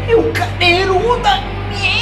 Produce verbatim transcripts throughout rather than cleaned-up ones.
Eu cadeiruda!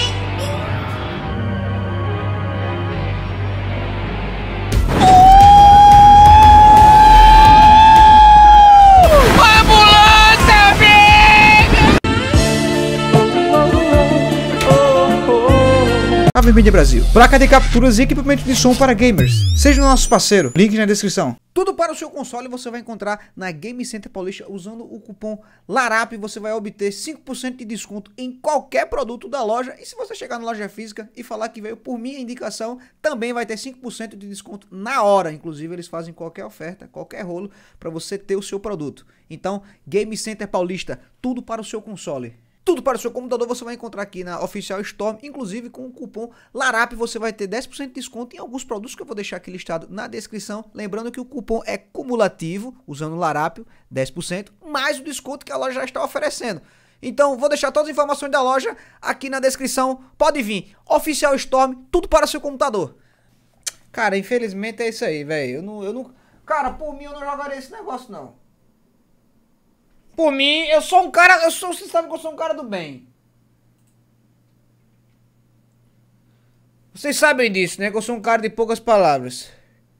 Ave Mídia Brasil, placa de capturas e equipamento de som para gamers. Seja nosso parceiro, link na descrição. Tudo para o seu console você vai encontrar na Game Center Paulista usando o cupom LARAP. Você vai obter cinco por cento de desconto em qualquer produto da loja. E se você chegar na loja física e falar que veio por minha indicação, também vai ter cinco por cento de desconto na hora. Inclusive eles fazem qualquer oferta, qualquer rolo para você ter o seu produto. Então, Game Center Paulista, tudo para o seu console. Tudo para o seu computador você vai encontrar aqui na Oficial Store, inclusive com o cupom LARAP você vai ter dez por cento de desconto em alguns produtos que eu vou deixar aqui listado na descrição. Lembrando que o cupom é cumulativo, usando o LARAP, dez por cento, mais o desconto que a loja já está oferecendo. Então vou deixar todas as informações da loja aqui na descrição, pode vir. Oficial Store, tudo para o seu computador. Cara, infelizmente é isso aí, velho. Eu não, eu não... Cara, por mim eu não jogaria esse negócio não. Por mim, eu sou um cara, eu sou, vocês sabem que eu sou um cara do bem. Vocês sabem disso, né? Que eu sou um cara de poucas palavras.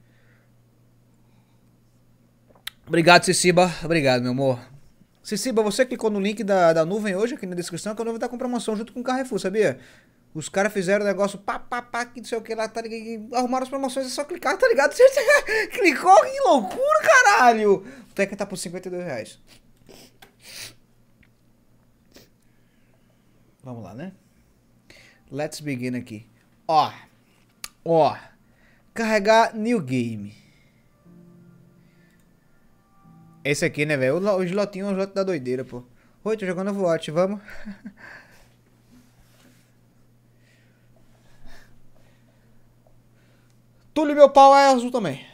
Obrigado, Ciciba. Obrigado, meu amor. Ciciba, você clicou no link da, da nuvem hoje aqui na descrição, que a nuvem tá com promoção junto com o Carrefour, sabia? Os caras fizeram o negócio pá, pá, pá, que não sei o que lá, tá ligado? Arrumaram as promoções, é só clicar, tá ligado? Você clicou, que loucura, caralho! O Tekken tá por cinquenta e dois reais. Vamos lá, né? Let's begin aqui. Ó. Ó. Carregar new game. Esse aqui, né, velho? O slotinho é um slot da doideira, pô. Oi, tô jogando Overwatch, vamos? Túlio, meu pau é azul também.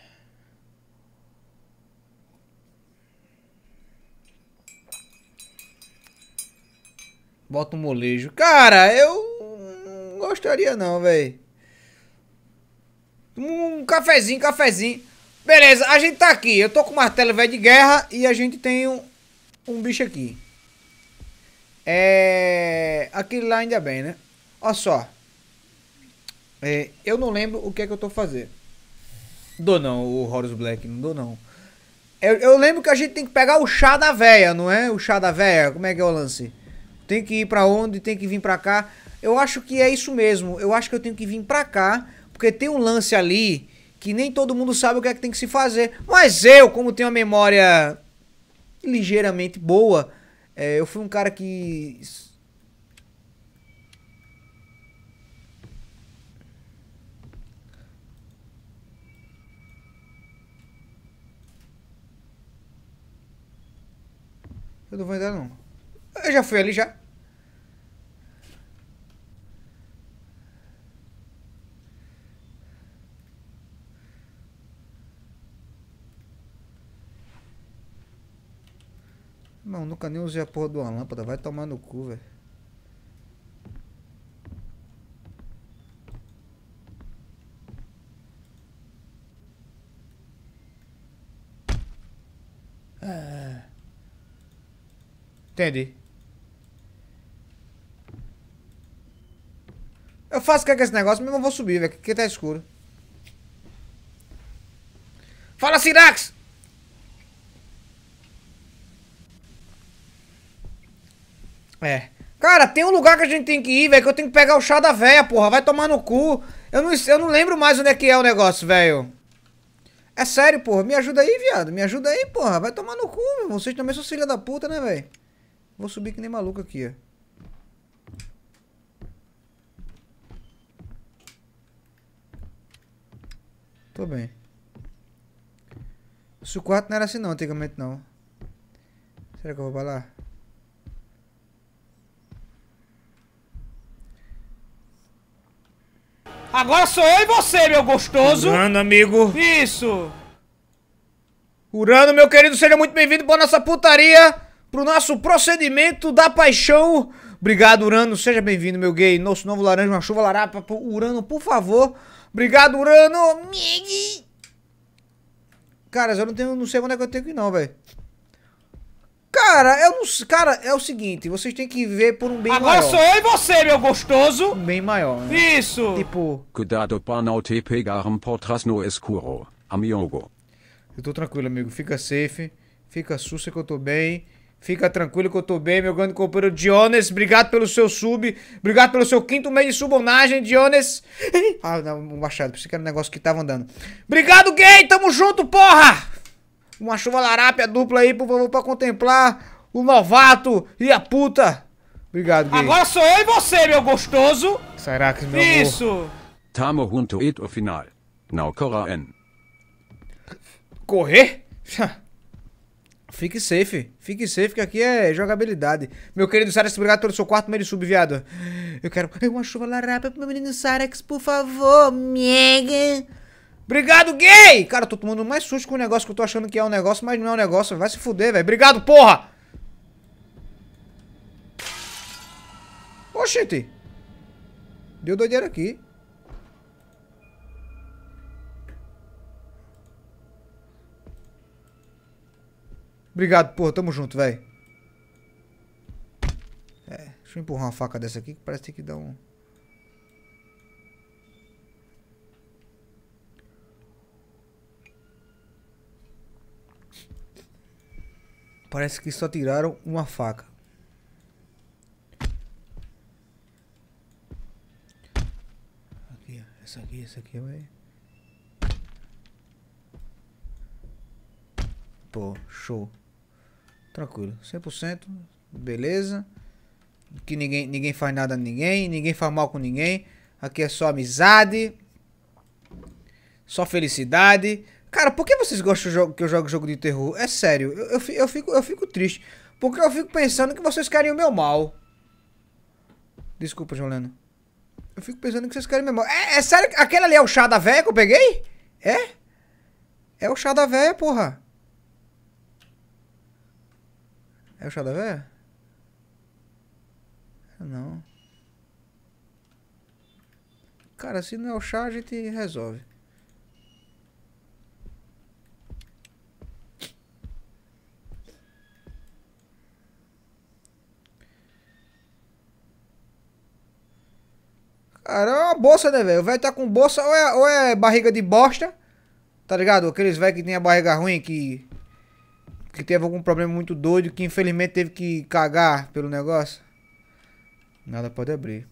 Bota um molejo. Cara, eu não gostaria não, velho. Um cafezinho, cafezinho. Beleza, a gente tá aqui. Eu tô com o martelo velho de guerra e a gente tem um, um bicho aqui. É... Aquele lá ainda bem, né? Olha só. É, eu não lembro o que é que eu tô fazendo. Dou não, o Horus Black. Não dou não. Eu, eu lembro que a gente tem que pegar o chá da véia, não é? O chá da véia. Como é que é o lance? Tem que ir pra onde, tem que vir pra cá. Eu acho que é isso mesmo. Eu acho que eu tenho que vir pra cá. Porque tem um lance ali que nem todo mundo sabe o que é que tem que se fazer. Mas eu, como tenho uma memória ligeiramente boa, é, eu fui um cara que... Eu não vou entrar não. Eu já fui ali já. Não, nunca nem usei a porra de uma lâmpada. Vai tomar no cu, velho. Ah. Entendi. Eu faço o que é que esse negócio, mas eu vou subir, velho, porque tá escuro. Fala, Sirax! É. Cara, tem um lugar que a gente tem que ir, velho, que eu tenho que pegar o chá da véia, porra. Vai tomar no cu. Eu não, eu não lembro mais onde é que é o negócio, velho. É sério, porra. Me ajuda aí, viado. Me ajuda aí, porra. Vai tomar no cu, meu. Vocês também são filha da puta, né, velho? Vou subir que nem maluco aqui, ó. Tô bem. Se o quarto não era assim não, antigamente não. Será que eu vou pra lá? Agora sou eu e você, meu gostoso. Urano, amigo. Isso. Urano, meu querido, seja muito bem-vindo para nossa putaria, pro nosso procedimento da paixão. Obrigado, Urano, seja bem-vindo, meu gay. Nosso novo laranja, uma chuva larapa. Urano, por favor. Obrigado, Urano. Cara, eu não tenho, não sei onde é que eu tenho que ir não, velho. Cara, eu não sei. Cara, é o seguinte, vocês têm que ver por um bem Agora maior. sou eu e você, meu gostoso. Um bem maior, né? Isso. Tipo, Cuidado para não te pegarem por trás no escuro, amigo. eu tô tranquilo, amigo. Fica safe. Fica sussa que eu tô bem. Fica tranquilo que eu tô bem, meu grande companheiro Diones. Obrigado pelo seu sub. Obrigado pelo seu quinto mês de subonagem, Diones. Ah, não, um machado. Pensei que era um negócio que tava andando. Obrigado, gay. Tamo junto, porra. Uma chuva larápia dupla aí, por favor, pra contemplar o novato e a puta. Obrigado, gay. Agora sou eu e você, meu gostoso. Caraca, meu amor. Isso. Tamo junto et o final. Não correm. Correr? Fique safe, fique safe que aqui é jogabilidade. Meu querido Sarex, obrigado pelo seu quarto meio de sub, viado. Eu quero uma chuva larápia pro meu menino Sarex, por favor, mega. Obrigado, gay! Cara, eu tô tomando mais susto com o negócio que eu tô achando que é um negócio, mas não é um negócio. Vai se fuder, velho. Obrigado, porra! Oxente. Deu doideira aqui. Obrigado, porra. Tamo junto, velho. É, deixa eu empurrar uma faca dessa aqui que parece que tem que dar um... Parece que só tiraram uma faca. Aqui, ó. Essa aqui, essa aqui, vai. Pô, show. Tranquilo, cem por cento. Beleza. Aqui ninguém, ninguém faz nada a ninguém. Ninguém faz mal com ninguém. Aqui é só amizade. Só felicidade. Cara, por que vocês gostam que eu jogo jogo de terror? É sério, eu, eu, eu, fico, eu fico triste. Porque eu fico pensando que vocês querem o meu mal. Desculpa, João Leno. Eu fico pensando que vocês querem o meu mal. É, é sério? Aquele ali é o chá da véia que eu peguei? É? É o chá da véia, porra. É o chá da véia? Não. Cara, se não é o chá, a gente resolve. Cara, é uma bolsa, né, velho? O velho tá com bolsa ou é, ou é barriga de bosta, tá ligado? Aqueles velhos que tem a barriga ruim, que... Que teve algum problema muito doido, que infelizmente teve que cagar pelo negócio. Nada pode abrir.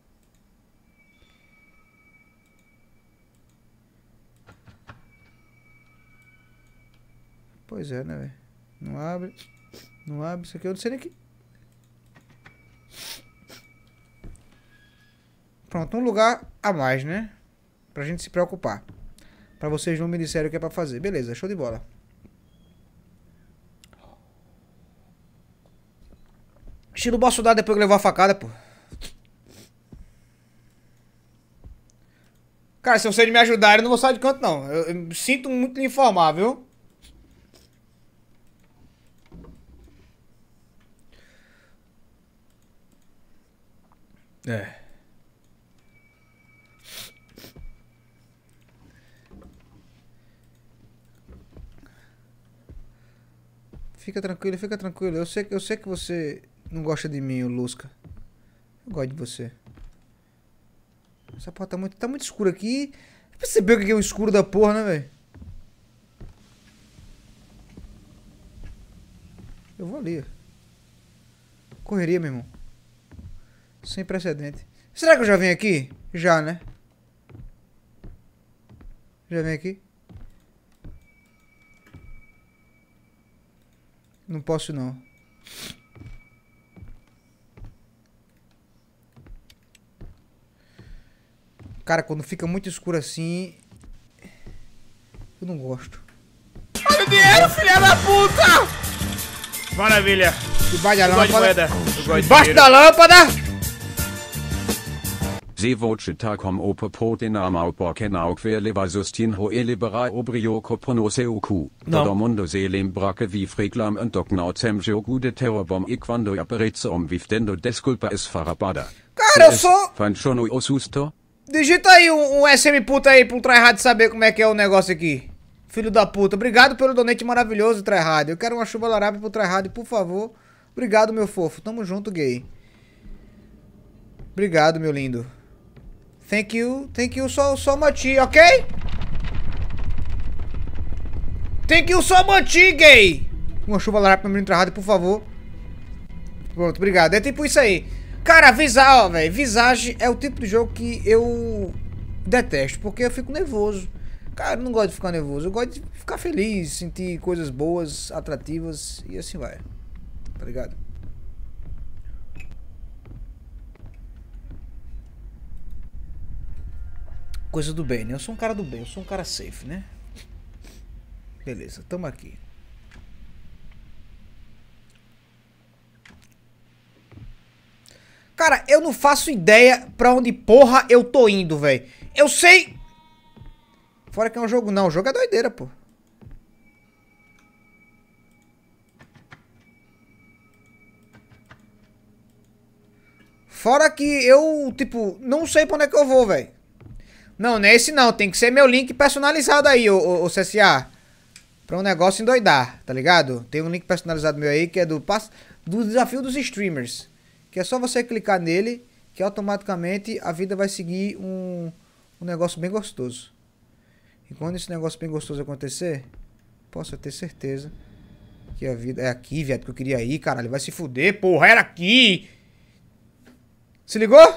Pois é, né, velho? Não abre. Não abre. Isso aqui eu não sei nem que... Pronto, um lugar a mais, né? Pra gente se preocupar. Pra vocês não me disserem o que é pra fazer. Beleza, show de bola. Estilo boss soldado depois que levou a facada, pô. Cara, se vocês me ajudarem, eu não vou sair de canto, não. Eu, eu me sinto muito lhe informar, viu? É. Fica tranquilo, fica tranquilo. Eu sei, eu sei que você não gosta de mim, o Lusca. Eu gosto de você. Essa porra tá muito, tá muito escura aqui. Percebeu que aqui é o escuro da porra, né, velho? Eu vou ali. Correria, meu irmão. Sem precedente. Será que eu já venho aqui? Já, né? Já venho aqui? Não posso, não. Cara, quando fica muito escuro assim... Eu não gosto. Olha o dinheiro, filha da puta! Maravilha. Debaixo da Eu gosto de lâmpada. moeda. Eu gosto de Debaixo dinheiro. da lâmpada! Se vočita kom oppe på den armauborken aukvele sustin ho elibera obrioko pronoseuku. Não. Todo mundo se lembrake vi friglam und doknau temjo gude terrorbom e quando aparece om viftendo desculpa es farabada. Cara, eu sou... Fanchono o susto? Digita aí um, um S M puta aí pro tryhard saber como é que é o negócio aqui. Filho da puta. Obrigado pelo donate maravilhoso, Tryhard. Eu quero uma chuva larápia pro Tryhard, por favor. Obrigado, meu fofo. Tamo junto, gay. Obrigado, meu lindo. Thank you. Thank you so, so much, ok? Thank you so much, gay. Uma chuva larápia pro meu Tryhard, por favor. Pronto, obrigado. É tipo isso aí. Cara, Visage, ó, velho. Visage é o tipo de jogo que eu detesto, porque eu fico nervoso. Cara, eu não gosto de ficar nervoso. Eu gosto de ficar feliz, sentir coisas boas, atrativas e assim vai. Tá ligado? Coisa do bem, né? Eu sou um cara do bem, eu sou um cara safe, né? Beleza, tamo aqui. Cara, eu não faço ideia pra onde porra eu tô indo, velho. Eu sei... Fora que é um jogo não, o jogo é doideira, pô. Fora que eu, tipo, não sei pra onde é que eu vou, velho. Não, não é esse não, tem que ser meu link personalizado aí, ô, ô, ô C S A. Pra um negócio endoidar, tá ligado? Tem um link personalizado meu aí que é do, do desafio dos streamers. Que é só você clicar nele, que automaticamente a vida vai seguir um, um negócio bem gostoso. E quando esse negócio bem gostoso acontecer, posso ter certeza que a vida... É aqui, viado, que eu queria ir, caralho. Vai se fuder, porra, era aqui! Se ligou?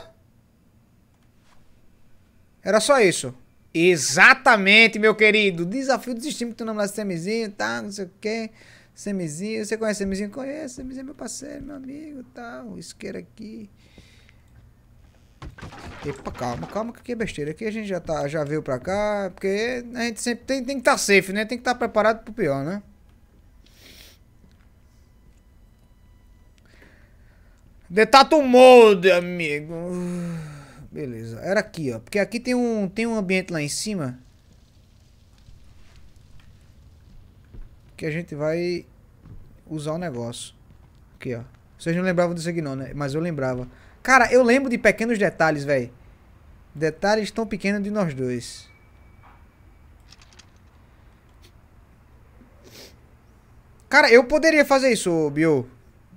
Era só isso. Exatamente, meu querido. Desafio dos streamers que tem o nome lá, Semizinho, tá, não sei o que. Semizinho, você conhece Semizinho? Conheço, Semizinho é meu parceiro, meu amigo, tal, isqueiro aqui. Epa, calma, calma que aqui é besteira. Aqui a gente já, tá, já veio pra cá, porque a gente sempre tem, tem que estar tá safe, né? Tem que estar tá preparado pro pior, né? The Tattoo Mode, amigo. Beleza, era aqui, ó. Porque aqui tem um, tem um ambiente lá em cima que a gente vai usar o negócio. Aqui, ó. Vocês não lembravam disso aqui não, né? Mas eu lembrava. Cara, eu lembro de pequenos detalhes, velho. Detalhes tão pequenos de nós dois. Cara, eu poderia fazer isso, Bio.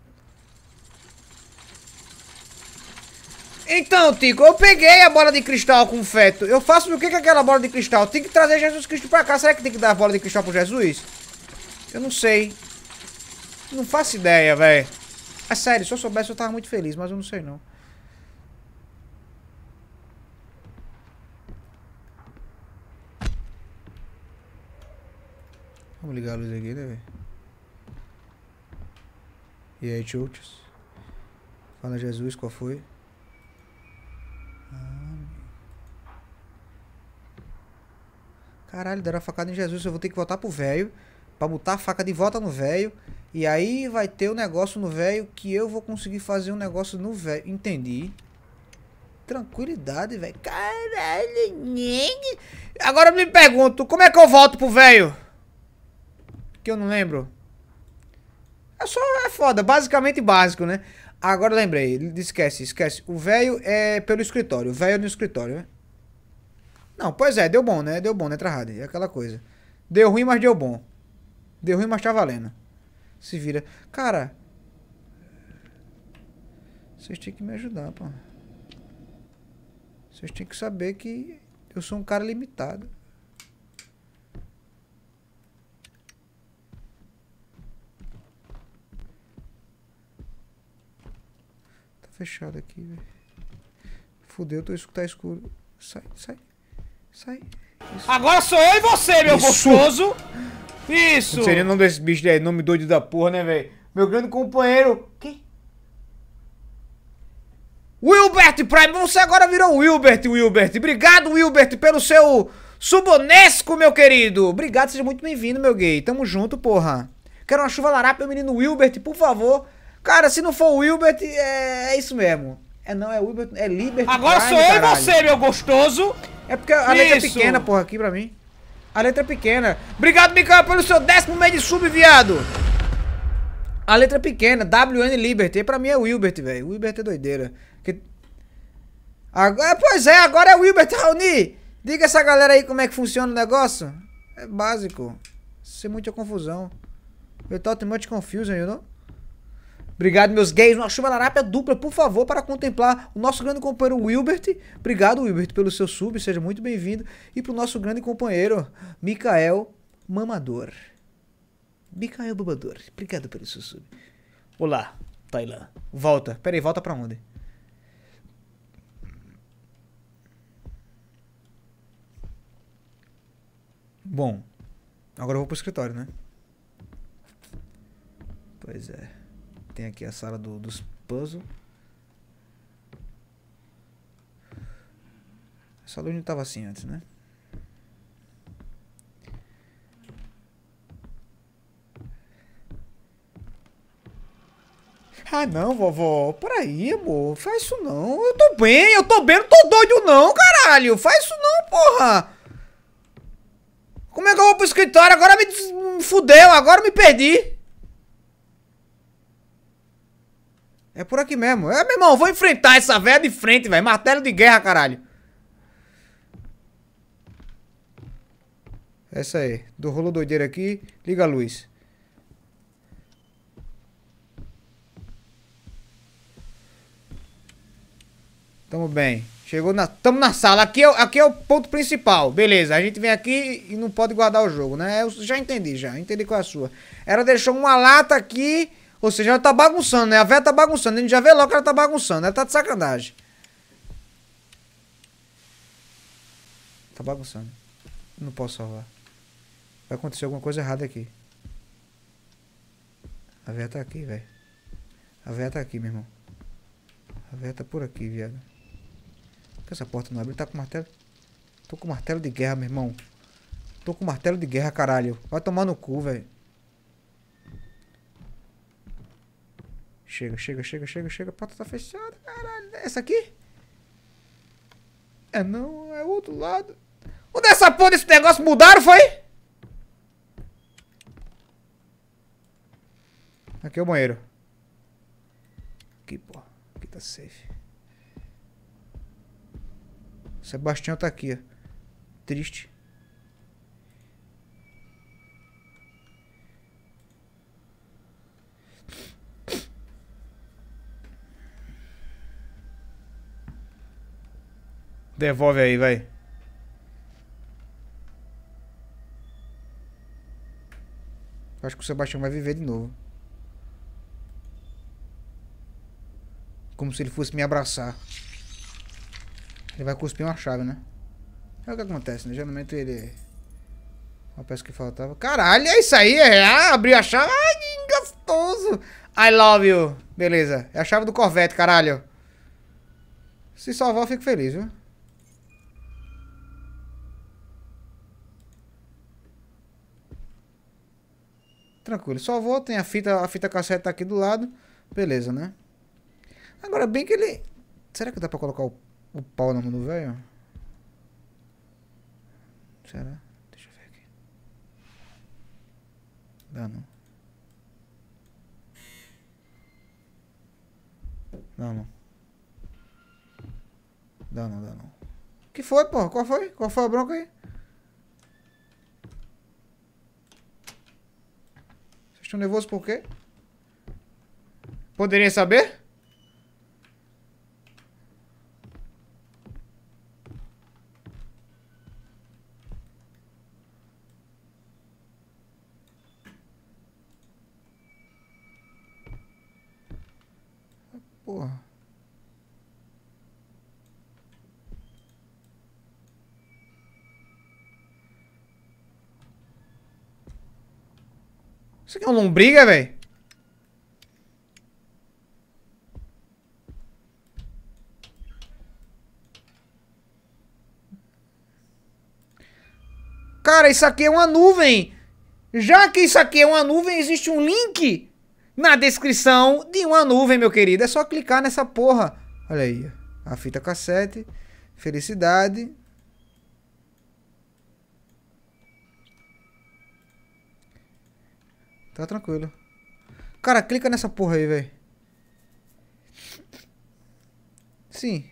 Então, Tico, eu peguei a bola de cristal com o feto. Eu faço o que com aquela bola de cristal? Tem que trazer Jesus Cristo pra cá. Será que tem que dar a bola de cristal pro Jesus? Eu não sei. Não faço ideia, velho. É sério, se eu soubesse eu tava muito feliz, mas eu não sei não. Vamos ligar a luz aqui, né, velho? E aí, chutes? Fala, Jesus, qual foi? Caralho, deram a facada em Jesus. Eu vou ter que voltar pro velho pra botar a faca de volta no velho. E aí vai ter o um negócio no velho que eu vou conseguir fazer um negócio no velho. Entendi. Tranquilidade, velho. Caralho, nega. Agora eu me pergunto, como é que eu volto pro velho? Que eu não lembro. É só, é foda, basicamente básico, né? Agora eu lembrei, esquece, esquece. O velho é pelo escritório, o velho é no escritório, né? Não, pois é, deu bom, né? Deu bom, né, Tryhard? É aquela coisa. Deu ruim, mas deu bom. Deu ruim, mas tá valendo. Se vira. Cara, vocês têm que me ajudar, pô. Vocês têm que saber que eu sou um cara limitado. Tá fechado aqui, velho. Fudeu, tô tá escuro. Sai, sai. Sai. Isso. Agora sou eu e você, meu Isso. gostoso. Isso. Não seria o nome desse bicho aí, nome doido da porra, né, velho? Meu grande companheiro. Que? Wilbert Prime, você agora virou Wilbert, Wilbert. Obrigado, Wilbert, pelo seu subonesco, meu querido. Obrigado, seja muito bem-vindo, meu gay. Tamo junto, porra. Quero uma chuva larápia, meu menino Wilbert, por favor. Cara, se não for o Wilbert, é, é isso mesmo. É não, é Wilbert, é Liberty Agora Prime, sou eu caralho. e você, meu gostoso. É porque a letra é Isso. pequena, porra, aqui pra mim. A letra é pequena. Obrigado, Mikael, pelo seu décimo mês de sub, viado. A letra é pequena, W N Liberty. E pra mim é Wilbert, velho. Wilbert é doideira. Que... Agora, pois é, agora é Wilbert, Raoni. Diga essa galera aí como é que funciona o negócio. É básico. Sem muita confusão. Without much confusion, you know? Obrigado, meus gays. Uma chuva larápia dupla, por favor, para contemplar o nosso grande companheiro Wilbert. Obrigado, Wilbert, pelo seu sub. Seja muito bem-vindo. E pro nosso grande companheiro, Mikael Mamador. Mikael Mamador. Obrigado pelo seu sub. Olá, Tailã. Volta. Pera aí, volta pra onde? Bom, agora eu vou pro escritório, né? Pois é. Tem aqui a sala do, dos puzzles. Essa luz não tava assim antes, né? Ah, não, vovó. Peraí, amor. Faz isso não. Eu tô bem, eu tô bem. Não tô doido não, caralho. Faz isso não, porra. Como é que eu vou pro escritório? Agora me, des... me fudeu. Agora eu me perdi. É por aqui mesmo. É, meu irmão, vou enfrentar essa velha de frente, velho. Martelo de guerra, caralho. Essa aí. Do rolo doideira aqui. Liga a luz. Tamo bem. Chegou na... Tamo na sala. Aqui é, aqui é o ponto principal. Beleza. A gente vem aqui e não pode guardar o jogo, né? Eu já entendi, já. Entendi qual é a sua. Ela deixou uma lata aqui... Ou seja, ela tá bagunçando, né? A velha tá bagunçando. A gente já vê logo que ela tá bagunçando. Ela tá de sacanagem. Tá bagunçando. Não posso salvar. Vai acontecer alguma coisa errada aqui. A velha tá aqui, velho. A velha tá aqui, meu irmão. A velha tá por aqui, viado. Por que essa porta não abre? Tá com martelo? Tô com martelo de guerra, meu irmão. Tô com martelo de guerra, caralho. Vai tomar no cu, velho. Chega, chega, chega, chega, chega. A porta tá fechada, caralho. Essa aqui? É não, é o outro lado. Onde essa porra desse negócio mudaram, foi? Aqui é o banheiro. Aqui, pô. Aqui tá safe. Sebastião tá aqui, ó. Triste. Devolve aí, vai. Acho que o Sebastião vai viver de novo. Como se ele fosse me abraçar. Ele vai cuspir uma chave, né? É o que acontece, né? Geralmente ele... Uma peça que faltava. Caralho, é isso aí? É... Ah, abriu a chave. Ai, que gostoso. I love you. Beleza. É a chave do Corvette, caralho. Se salvar, eu fico feliz, viu? Tranquilo, só vou, tem a fita, a fita cassete tá aqui do lado. Beleza, né? Agora bem que ele... Será que dá pra colocar o, o pau na mão do velho? Será? Deixa eu ver aqui. Dá não. Dá não. Dá não, dá não. Que foi, porra? Qual foi? Qual foi a bronca aí? Estou nervoso por quê? Poderia saber? Porra. Isso aqui é uma lombriga, velho? Cara, isso aqui é uma nuvem. Já que isso aqui é uma nuvem, existe um link na descrição de uma nuvem, meu querido. É só clicar nessa porra. Olha aí. A fita cassete. Felicidade. Tá tranquilo. Cara, clica nessa porra aí, velho. Sim.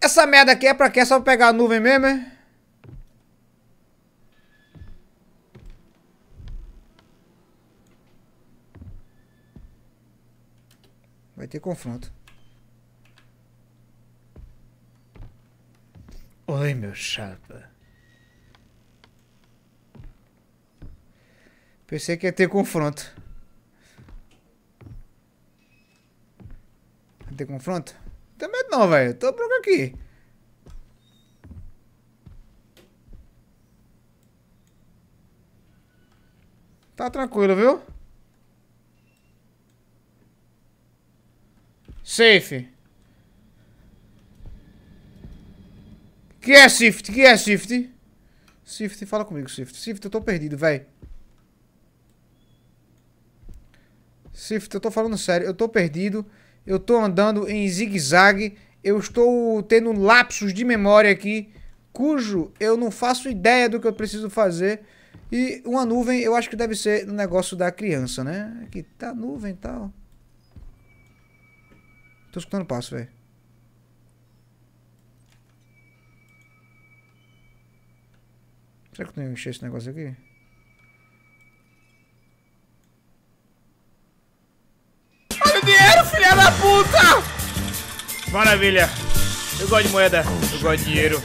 Essa merda aqui é pra quê? É só pra pegar a nuvem mesmo, é? Vai ter confronto. Oi, meu chapa. Pensei que ia ter confronto. Vai ter confronto? Não tem medo não, velho. Tô por aqui. Tá tranquilo, viu? Safe. Que é Swift? Que é Swift? Swift, fala comigo, Swift. Swift, eu tô perdido, velho. Swift, eu tô falando sério. Eu tô perdido. Eu tô andando em zigue-zague. Eu estou tendo lapsos de memória aqui, cujo eu não faço ideia do que eu preciso fazer. E uma nuvem, eu acho que deve ser um negócio da criança, né? Aqui tá nuvem e tal. Tô escutando passo, velho. Será que eu tenho que encher esse negócio aqui? Olha o dinheiro, filha da puta! Maravilha. Eu gosto de moeda. Eu gosto de dinheiro.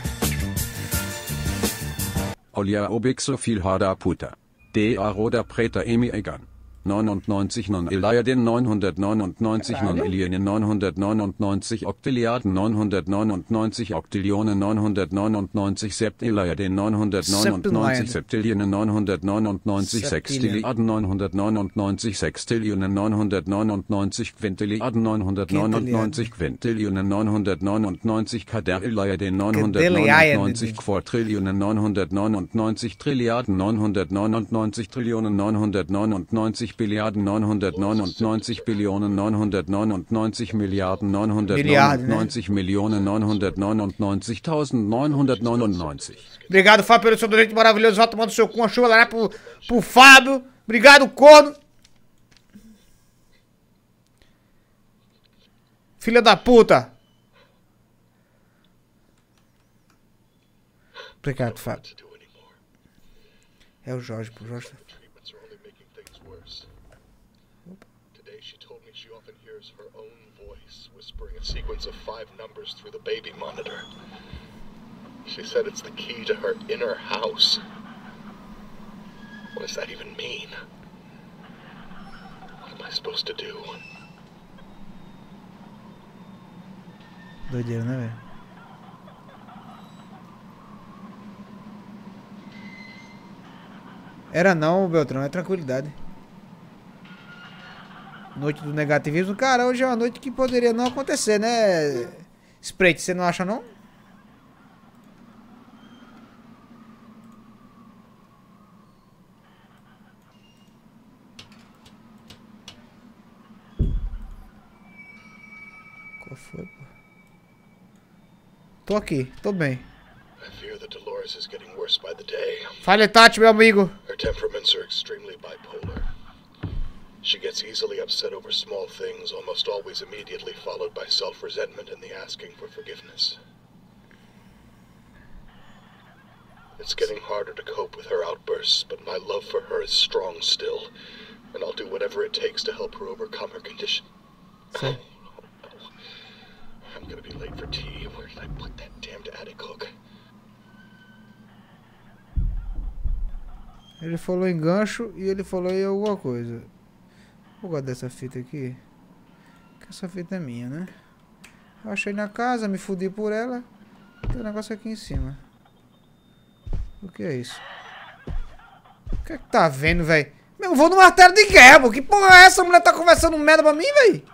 Olja obik so viel harda puta. De a roda preta emi egan. neunundneunzig non Eliaden neunhundertneunundneunzig non Elien neunhundertneunundneunzig Octilliarden neunhundertneunundneunzig Octillionen neunhundertneunundneunzig Sept Eliaden neunhundertneunundneunzig Septillionen neunhundertneunundneunzig Sextilliarden neunhundertneunundneunzig Sextillionen neunhundertneunundneunzig Quintilliarden neunhundertneunundneunzig Quintillionen neunhundertneunundneunzig Kader Eliaden neunhundertneunundneunzig Quadrillionen neunhundertneunundneunzig Trilliarden neunhundertneunundneunzig Trillionen neunhundertneunundneunzig Billiarden neunhundertneunundneunzig Billionen neunhundertneunundneunzig Milliarden neunhundertneunundneunzig Millionen neunhundertneunundneunzig neunhundertneunundneunzig. Obrigado, Fábio, pelo seu donate maravilhoso. Vai tomando seu cu, uma chuva lá pro, pro Fábio. Obrigado, corno. Filha da puta. Obrigado, Fábio. É o Jorge, pro Jorge. Today she told me she often hears her own voice whispering a sequence of five numbers through the baby monitor. She said it's the key to her inner house. What does that even mean? What am I supposed to do? Doideira, né, velho? Era não, Beltrão, é tranquilidade. Noite do negativismo. Cara, hoje é uma noite que poderia não acontecer, né? Sprite, você não acha não? Qual foi, pô? Tô aqui, tô bem. I fear that Dolores is getting worse by the day. Fale, Tati, meu amigo. Her temperaments are extremely bipolar. She gets easily upset over small things, almost always immediately followed by self-resentment and the asking for forgiveness. It's getting harder to cope with her outbursts, but my love for her is strong still, and I'll do whatever it takes to help her overcome her condition. Sim. Oh, no. I'm gonna be late for tea. Where did I put that damned attic hook? Ele falou em gancho e ele falou em alguma coisa. Eu gosto dessa fita aqui. Que essa fita é minha, né? Eu achei na casa, me fudi por ela. Tem um negócio aqui em cima. O que é isso? O que é que tá vendo, velho? Eu vou no martelo de guerra, pô. Que porra é essa? A mulher tá conversando merda pra mim, velho.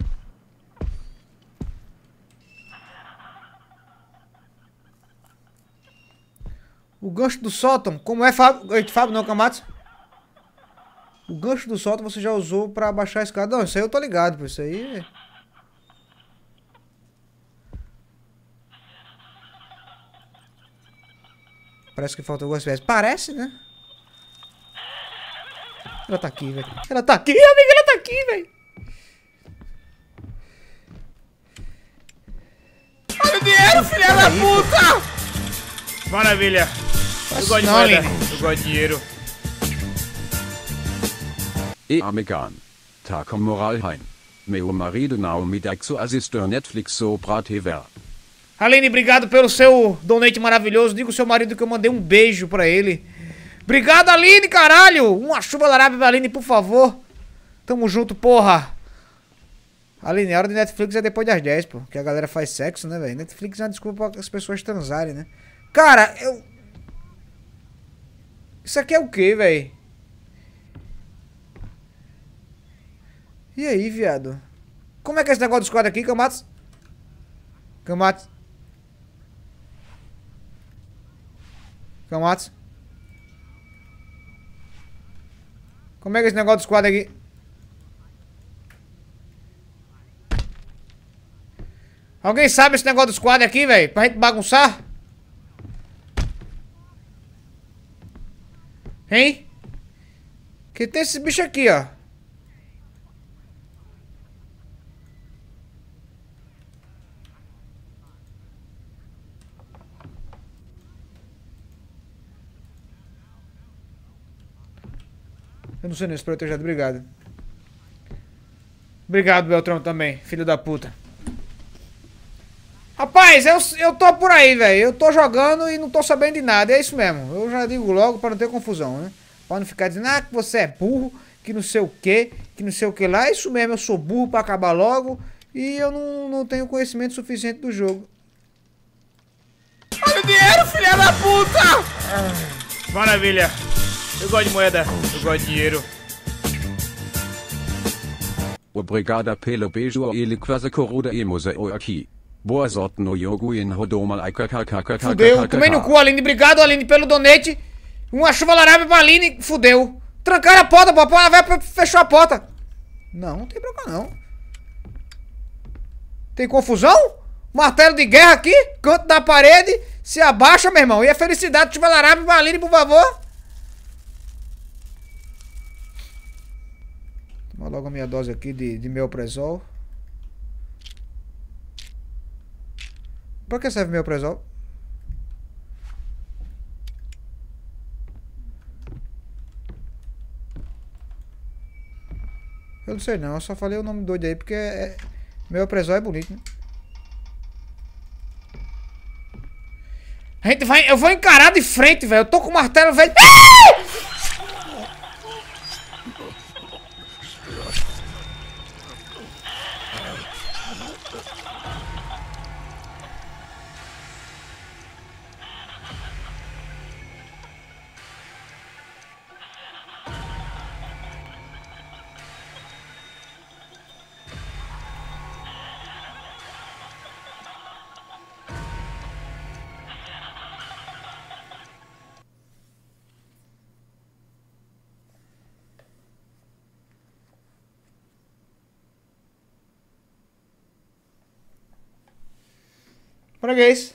O gancho do sótão, como é, Fábio? Eita, Fábio, não, Kamatsu. O gancho do sótão você já usou pra baixar a escada. Não, isso aí eu tô ligado, por isso aí. Parece que faltou algumas peças. Parece, né? Ela tá aqui, velho. Ela tá aqui, amiga, ela tá aqui, velho. Olha o dinheiro! dinheiro, filha da puta! Maravilha. Eu gosto de não, moeda. Aline. Eu gosto de dinheiro. E Amerikan. Ta kom moral hein. Meu marido não me dá que assistir Netflix so pra T V. Aline, obrigado pelo seu donate maravilhoso. Diga ao seu marido que eu mandei um beijo pra ele. Obrigado, Aline, caralho. Uma chuva larápia pra Aline, por favor. Tamo junto, porra. Aline, a hora de Netflix é depois das dez, pô. Que a galera faz sexo, né, velho? Netflix é uma desculpa pra as pessoas transarem, né? Cara, eu... Isso aqui é o quê, velho? E aí, viado? Como é que é esse negócio do squad aqui, Camatos? Camatos? Camatos? Como é que é esse negócio do squad aqui? Alguém sabe esse negócio do squad aqui, velho? Pra gente bagunçar? Hein? Que tem esse bicho aqui, ó. Eu não sei não, espero ter ajudado. Obrigado. Obrigado, Beltrão, também. Filho da puta. Rapaz, eu, eu tô por aí, velho. Eu tô jogando e não tô sabendo de nada. É isso mesmo. Eu já digo logo pra não ter confusão, né? Pra não ficar dizendo, ah, que você é burro, que não sei o que, que não sei o que lá. É isso mesmo, eu sou burro pra acabar logo. E eu não, não tenho conhecimento suficiente do jogo. Olha o dinheiro, filha da puta! Maravilha. Eu gosto de moeda. Eu gosto de dinheiro. Obrigada pelo beijo ele quase coroda e museu aqui. Boa sorte no jogo em Rodoma. Fudeu. Tomei no cu, Aline. Obrigado, Aline, pelo donate. Uma chuva larápia pra Aline. Fudeu. Trancaram a porta, papai. A véia fechou a porta. Não, não tem bronca, não. Tem confusão? Martelo de guerra aqui. Canto da parede. Se abaixa, meu irmão. E a felicidade. Chuva larápia pra Aline, por favor. Toma logo a minha dose aqui de, de meopresol. Pra que serve meopresol? Eu não sei não, eu só falei o nome doido aí porque é, meopresol é bonito, né? A gente vai, eu vou encarar de frente, velho. Eu tô com o martelo, velho. Português.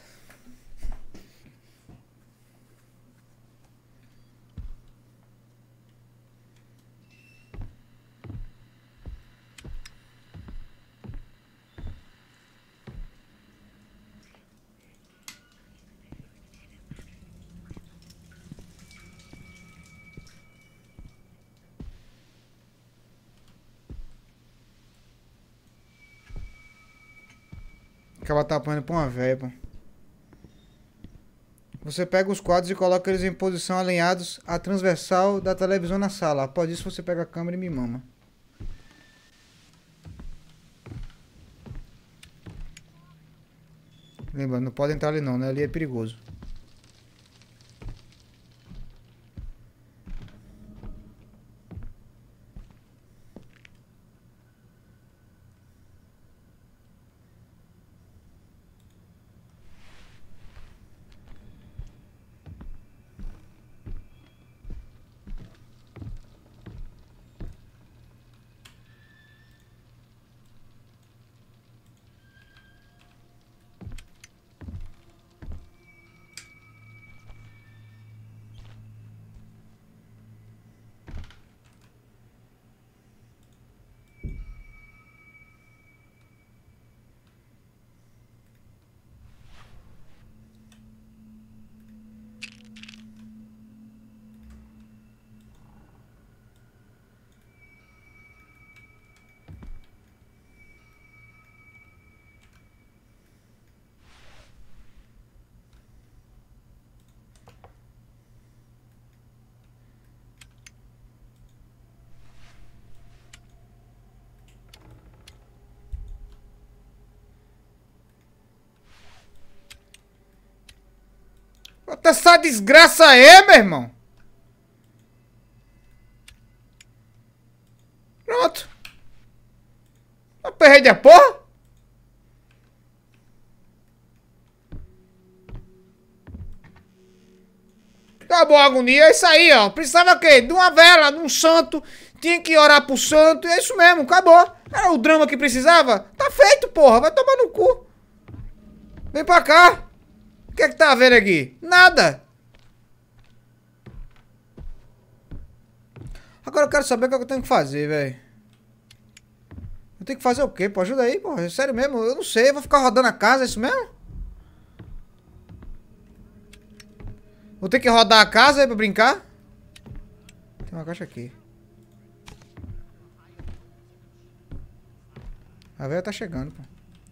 Acaba tá apanhando pra uma véia, pô. Você pega os quadros e coloca eles em posição alinhados à transversal da televisão na sala. Após isso, você pega a câmera e me mama. Lembra, não pode entrar ali não, né? Ali é perigoso. Bota essa desgraça aí, meu irmão. Pronto. Aperrei de a porra. Acabou a agonia, é isso aí, ó. Precisava o quê? De uma vela, de um santo. Tinha que orar pro santo. E é isso mesmo, acabou. Era o drama que precisava. Tá feito, porra. Vai tomar no cu. Vem pra cá. O que é que tá vendo aqui? Nada. Agora eu quero saber o que eu tenho que fazer, velho. Eu tenho que fazer o quê, pô? Ajuda aí, pô. É sério mesmo, eu não sei. Eu vou ficar rodando a casa, é isso mesmo? Vou ter que rodar a casa aí pra brincar? Tem uma caixa aqui. A velha tá chegando, pô.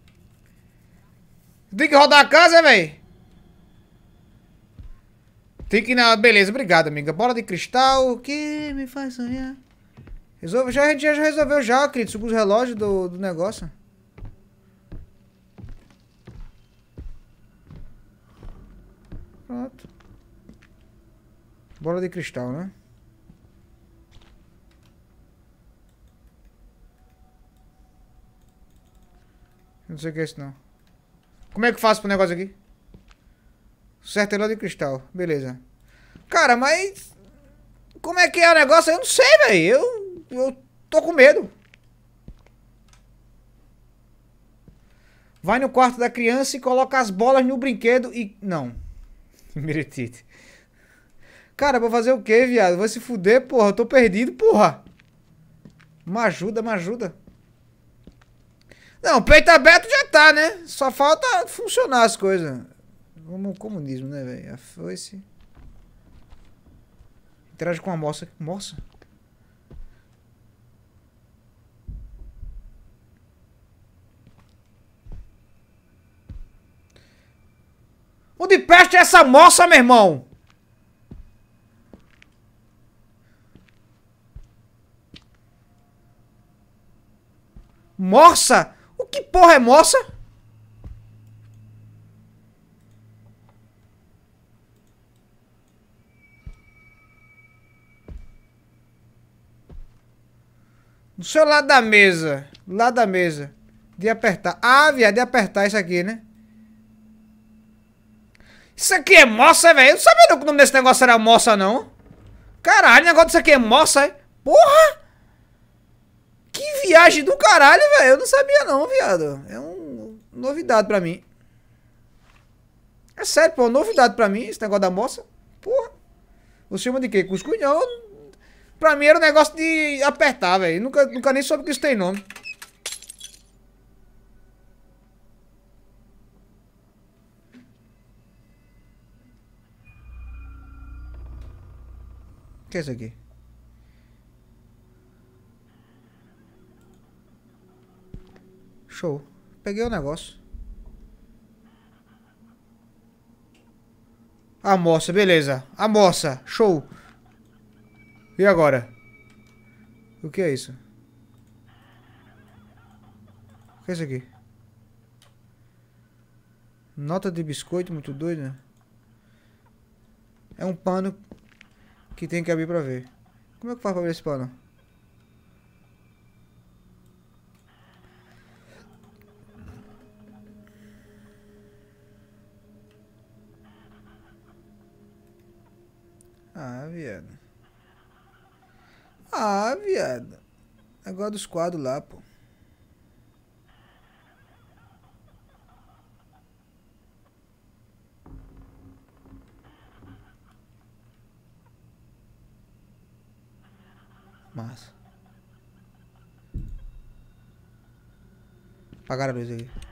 Tem que rodar a casa, velho? Tem que ir na... Beleza, obrigado, amiga. Bola de cristal. O que me faz sonhar? Resolve... Já, a gente já resolveu já, querido. Subiu os relógios do, do negócio. Pronto. Bola de cristal, né? Não sei o que é isso, não. Como é que eu faço pro negócio aqui? Certelão de cristal. Beleza. Cara, mas... Como é que é o negócio? Eu não sei, velho. Eu, eu tô com medo. Vai no quarto da criança e coloca as bolas no brinquedo e... Não. Meretite. Cara, vou fazer o quê, viado? Vai se fuder, porra. Eu tô perdido, porra. Me ajuda, me ajuda. Não, peito aberto já tá, né? Só falta funcionar as coisas. Como o comunismo, né, velho? A foice. Interage com a moça. Moça? Onde peste é essa moça, meu irmão? Moça? O que porra é moça? Do seu lado da mesa. Do lado da mesa. De apertar. Ah, viado, de apertar isso aqui, né? Isso aqui é moça, velho? Eu não sabia não que o nome desse negócio era moça, não. Caralho, o negócio disso aqui é moça, é? Porra! Que viagem do caralho, velho. Eu não sabia não, viado. É uma novidade pra mim. É sério, pô. Novidade pra mim, esse negócio da moça. Porra. Você chama de quê? Cuscuz? Não. Pra mim era um negócio de apertar, velho. Nunca, nunca nem soube que isso tem nome. O que é isso aqui? Show. Peguei o negócio. A moça, beleza. A moça, show. E agora? O que é isso? O que é isso aqui? Nota de biscoito, muito doida. É um pano que tem que abrir pra ver. Como é que faz pra abrir esse pano? Ah, viado. Ah, viado. Negócio dos quadros lá, pô. Massa. Apagaram a luz aqui.